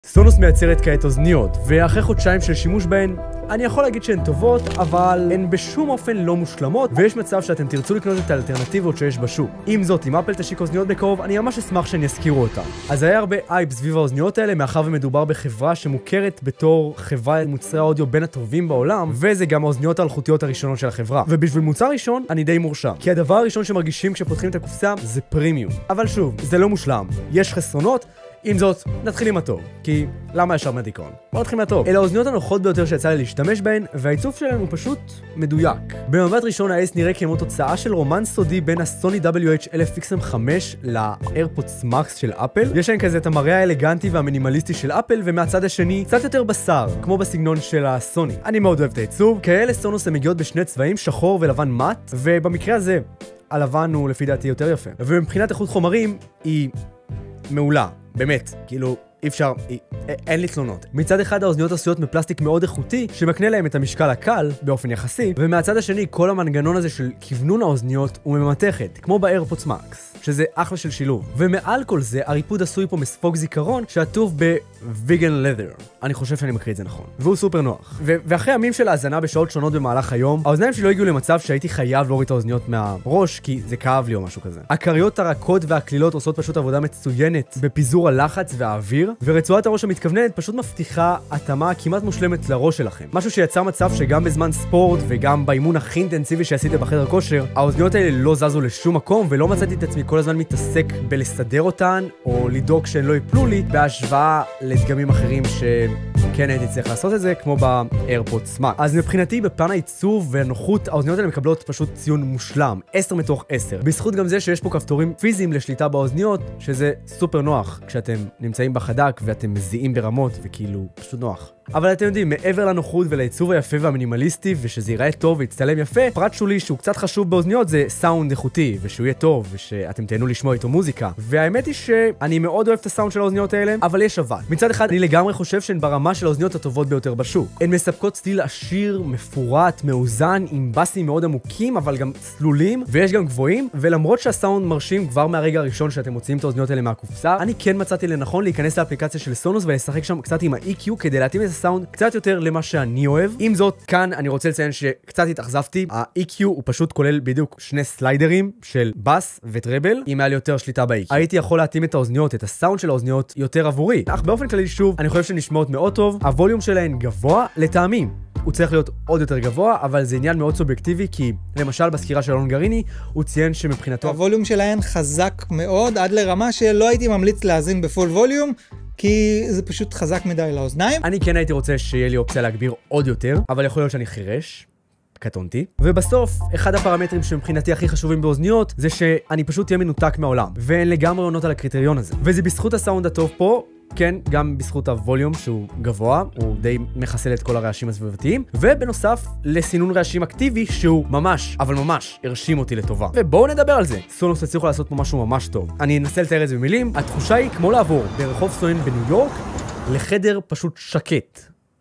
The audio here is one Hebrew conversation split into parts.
סונוס מייצרת כעת אוזניות, ואחרי חודשיים של שימוש בהן, אני יכול להגיד שהן טובות, אבל הן בשום אופן לא מושלמות, ויש מצב שאתם תרצו לקנות את האלטרנטיבות שיש בשוק. עם זאת, אם אפל תשיק אוזניות בקרוב, אני ממש אשמח שהן יזכירו אותן. אז היה הרבה אייפ סביב האוזניות האלה, מאחר ומדובר בחברה שמוכרת בתור חברה מוצרי האודיו בין הטובים בעולם, וזה גם האוזניות האלחוטיות הראשונות של החברה. ובשביל מוצר ראשון, אני די מורשם. כי הדבר הראשון שמרגישים כשפותחים את הקופסה זה פרימיום. אבל שוב, זה לא מושלם. יש חסרונות. עם זאת, נתחיל עם הטוב, כי למה ישר מהדיכאון? בוא נתחיל מהטוב. אלה האוזניות הנוחות ביותר שיצא לי להשתמש בהן, והעיצוב שלהם הוא פשוט מדויק. במבט ראשון ה-S נראה כמו תוצאה של רומן סודי בין הסוני WH-1000XM5 ל-AirPods Max של אפל. יש להם כזה את המראה האלגנטי והמינימליסטי של אפל, ומהצד השני קצת יותר בשר, כמו בסגנון של הסוני. אני מאוד אוהב את העיצוב. כאלה סונוס הן מגיעות בשני צבעים, שחור ולבן מאט, ובמקרה הזה, הלבן הוא לפי דעתי יותר יפה. ומבחינת איכות חומרים, היא מעולה. באמת, כאילו, אי אפשר, אין לי תלונות. מצד אחד האוזניות עשויות מפלסטיק מאוד איכותי, שמקנה להם את המשקל הקל, באופן יחסי, ומהצד השני כל המנגנון הזה של כיוונון האוזניות הוא ממתכת, כמו ב-AirPods Max, שזה אחלה של שילוב. ומעל כל זה, הריפוד עשוי פה מספוג זיכרון שעטוף ב-Vegan Leather. אני חושב שאני מקריא את זה נכון. והוא סופר נוח. ואחרי ימים של האזנה בשעות שונות במהלך היום, האוזניים שלי לא הגיעו למצב שהייתי חייב להוריד את האוזניות מהראש, כי זה כאב לי או משהו כזה. הכריות הרכות והכלילות עושות פשוט עבודה מצוינת בפיזור הלחץ והאוויר, ורצועת הראש המתכווננת פשוט מבטיחה התאמה כמעט מושלמת לראש שלכם. משהו שיצר מצב שגם בזמן ספורט וגם באימון הכי אינטנסיבי שעשיתי בחדר כושר, האוזניות האלה לא זזו לשום מקום, ולא מצאתי את עצמי כל הזמן מתעסק בלסדר אותן או לדאוג שהן לא ייפלו לי, בהשוואה לדגמים אחרים שכן הייתי צריך לעשות את זה, כמו ב-AirPods Max. אז מבחינתי, בפן העיצוב והנוחות, האוזניות האלה מקבלות פשוט ציון מושלם, 10 מתוך 10. בזכות גם זה שיש פה כפתורים פיזיים לשליטה באוזניות, שזה סופר נוח כשאתם נמצאים בחדק ואתם מזיעים ברמות וכאילו פשוט נוח. אבל אתם יודעים, מעבר לנוחות ולעיצוב היפה והמינימליסטי, ושזה ייראה טוב ויצטלם יפה, פרט שולי שהוא קצת חשוב באוזניות זה סאונד איכותי, ושהוא יהיה טוב, ושאתם תהנו לשמוע איתו מוזיקה. והאמת היא שאני מאוד אוהב את הסאונד של האוזניות האלה, אבל יש אבל. מצד אחד, אני לגמרי חושב שהן ברמה של האוזניות הטובות ביותר בשוק. הן מספקות סטיל עשיר, מפורט, מאוזן, עם בסים מאוד עמוקים, אבל גם צלולים, ויש גם גבוהים, ולמרות שהסאונד מרשים כבר מהרגע הראשון שאתם מוציאים את האוזניות האלה מהקופסה, אני כן מצאתי לנכון להיכנס לאפליקציה של סונוס ולשחק שם קצת עם ה-EQ כדי להתאים את הסאונד קצת יותר למה שאני אוהב. עם זאת, כאן אני רוצה לציין שקצת התאכזבתי. ה-EQ הוא פשוט כולל בדיוק שני סליידרים של בס וטראבל, אם היה לי יותר שליטה ב-EQ. הייתי יכול להתאים את האוזניות, את הסאונד של האוזניות יותר עבורי. אך באופן כללי שוב, אני חושב שנשמעות מאוד טוב. הווליום שלהן גבוה לטעמים. הוא צריך להיות עוד יותר גבוה, אבל זה עניין מאוד סובייקטיבי, כי למשל בסקירה של אלון גריני, הוא ציין שמבחינתו הווליום שלהן חזק מאוד, עד לרמה שלא הייתי ממליץ להאזין בפול ווליום, כי זה פשוט חזק מדי לאוזניים. אני כן הייתי רוצה שיהיה לי אופציה להגביר עוד יותר, אבל יכול להיות שאני חירש. קטונתי. ובסוף, אחד הפרמטרים שמבחינתי הכי חשובים באוזניות, זה שאני פשוט אהיה מנותק מהעולם, ואין לגמרי עונות על הקריטריון הזה. וזה בזכות הסאונד הטוב פה, כן, גם בזכות הווליום שהוא גבוה, הוא די מחסל את כל הרעשים הסביבתיים, ובנוסף לסינון רעשים אקטיבי שהוא ממש, אבל ממש, הרשים אותי לטובה. ובואו נדבר על זה. סונוס הצליחו לעשות פה משהו ממש טוב. אני אנסה לתאר את זה במילים. התחושה היא כמו לעבור ברחוב סואן בניו יורק לחדר פשוט שקט.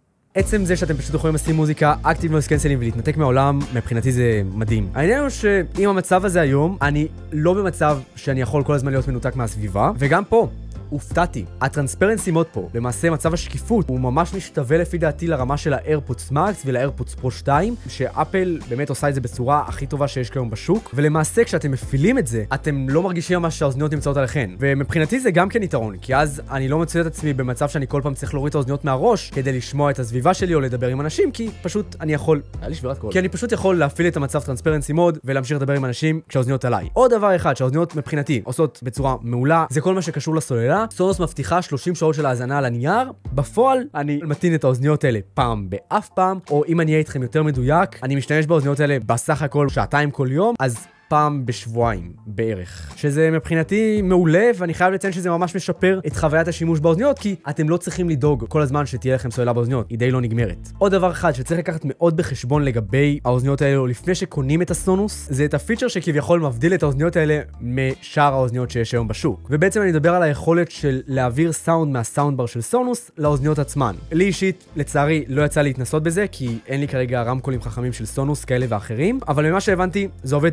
עצם זה שאתם פשוט יכולים לשים מוזיקה אקטיב נויז קנסלינג ולהתנתק מהעולם, מבחינתי זה מדהים. העניין הוא שעם המצב הזה היום, אני לא במצב שאני יכול כל הזמן להיות מנותק מהסביבה, וגם פה הופתעתי. הטרנספרנסי מוד פה, למעשה מצב השקיפות, הוא ממש משתווה לפי דעתי לרמה של ה-AirPods Max ול-AirPods Pro 2, שאפל באמת עושה את זה בצורה הכי טובה שיש כיום בשוק, ולמעשה כשאתם מפעילים את זה, אתם לא מרגישים ממש שהאוזניות נמצאות עליכן. ומבחינתי זה גם כן יתרון, כי אז אני לא מצוי את עצמי במצב שאני כל פעם צריך להוריד את האוזניות מהראש כדי לשמוע את הסביבה שלי או לדבר עם אנשים, כי פשוט אני יכול, כי אני פשוט יכול להפעיל את המצב טרנספרנסי מוד ולהמשיך לדבר עם אנשים כשהאוזניות עליי. עוד דבר אחד שהאוזניות מבחינתי עושות בצורה מעולה, זה כל מה שקשור לסוללה. סונוס מבטיחה 30 שעות של האזנה על הנייר. בפועל, אני מתאים את האוזניות האלה פעם באף פעם, או אם אני אהיה איתכם יותר מדויק, אני משתמש באוזניות האלה בסך הכל שעתיים כל יום, אז פעם בשבועיים בערך. שזה מבחינתי מעולה, ואני חייב לציין שזה ממש משפר את חוויית השימוש באוזניות, כי אתם לא צריכים לדאוג כל הזמן שתהיה לכם סוללה באוזניות, היא די לא נגמרת. עוד דבר אחד שצריך לקחת מאוד בחשבון לגבי האוזניות האלו לפני שקונים את הסונוס, זה את הפיצ'ר שכביכול מבדיל את האוזניות האלה משאר האוזניות שיש היום בשוק. ובעצם אני מדבר על היכולת של להעביר סאונד מהסאונד בר של סונוס לאוזניות עצמן. לי אישית, לצערי, לא יצא להתנסות בזה, כי אין לי כרגע רמקולים חכמים של סונוס כאלה ואחרים, אבל ממה שהבנתי, זה עובד ממש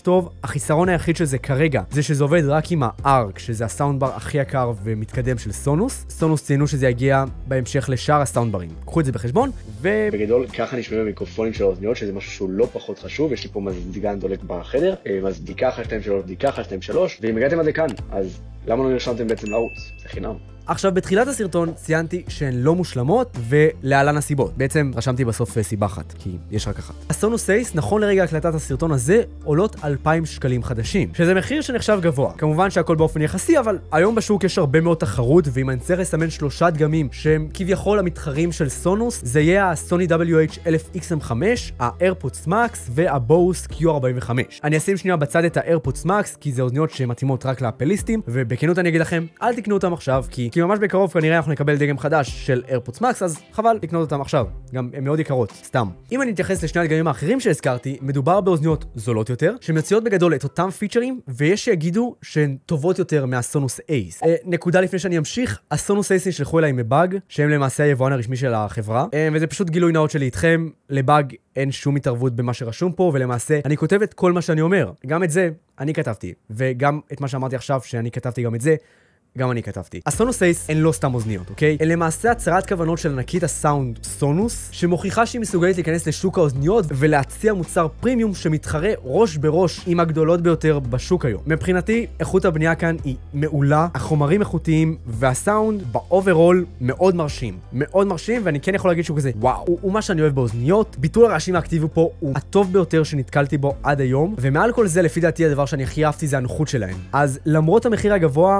טוב, החיסרון היחיד של זה כרגע זה שזה עובד רק עם ה-ARC, שזה הסאונדבר הכי יקר ומתקדם של סונוס. סונוס ציינו שזה יגיע בהמשך לשאר הסאונדברים. קחו את זה בחשבון, בגדול ככה נשמעים המיקרופונים של האוזניות, שזה משהו שהוא לא פחות חשוב. יש לי פה מזדיקן דולק בחדר, מזדיקה 1, 2, 3, בדיקה 1, 2, 3, ואם הגעתם עד לכאן, אז למה לא נרשמתם בעצם לערוץ? זה חינם. עכשיו, בתחילת הסרטון ציינתי שהן לא מושלמות, ולהלן הסיבות. בעצם רשמתי בסוף סיבה אחת, כי יש רק אחת. הסונוס אייס, נכון לרגע הקלטת הסרטון הזה, עולות 2,000 שקלים חדשים, שזה מחיר שנחשב גבוה. כמובן שהכל באופן יחסי, אבל היום בשוק יש הרבה מאוד תחרות, ואם אני צריך לסמן 3 דגמים שהם כביכול המתחרים של סונוס, זה יהיה הסוני WH-1000XM5, ה-AirPods Max וה-Bose Q45. אני אשים שנייה בצד את ה-AirPods Max, כי זה אוזניות שמתאימות רק לאפליסטים, ובכנות אני אגיד לכם, אל תקנו אותם עכשיו, כי ממש בקרוב כנראה אנחנו נקבל דגם חדש של AirPods Max, אז חבל לקנות אותם עכשיו. גם הן מאוד יקרות, סתם. אם אני אתייחס לשני הדגמים האחרים שהזכרתי, מדובר באוזניות זולות יותר, שמציעות בגדול את אותם פיצ'רים, ויש שיגידו שהן טובות יותר מהסונוס אייס. נקודה לפני שאני אמשיך, הסונוס אייס נשלחו אליי מבאג, שהם למעשה היבואן הרשמי של החברה, וזה פשוט גילוי נאות שלי איתכם. לבאג אין שום התערבות במה שרשום פה, ולמעשה אני כותב את כל מה שאני אומר. גם את זה אני כתבתי, וגם את מה שאמרתי עכשיו שאני כתבתי גם את זה, גם אני כתבתי. הסונוס אייס הן לא סתם אוזניות, אוקיי? הן למעשה הצהרת כוונות של ענקית הסאונד סונוס, שמוכיחה שהיא מסוגלת להיכנס לשוק האוזניות ולהציע מוצר פרימיום שמתחרה ראש בראש עם הגדולות ביותר בשוק היום. מבחינתי, איכות הבנייה כאן היא מעולה, החומרים איכותיים, והסאונד באוברול מאוד מרשים. מאוד מרשים, ואני כן יכול להגיד שהוא כזה, וואו, הוא מה שאני אוהב באוזניות. ביטול הרעשים האקטיבי פה הוא הטוב ביותר שנתקלתי בו עד היום, ומעל כל זה, לפי דעתי, הדבר שאני הכי אהבתי זה הנוחות שלהם. אז למרות המחיר הגבוה,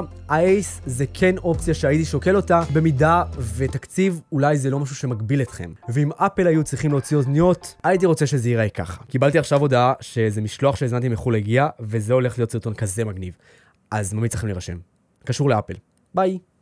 זה כן אופציה שהייתי שוקל אותה, במידה ותקציב אולי זה לא משהו שמגביל אתכם. ואם אפל היו צריכים להוציא אוזניות, הייתי רוצה שזה ייראה ככה. קיבלתי עכשיו הודעה שזה משלוח שהזמנתי מחו"ל הגיע, וזה הולך להיות סרטון כזה מגניב. אז ממליץ לכם להירשם. קשור לאפל. ביי.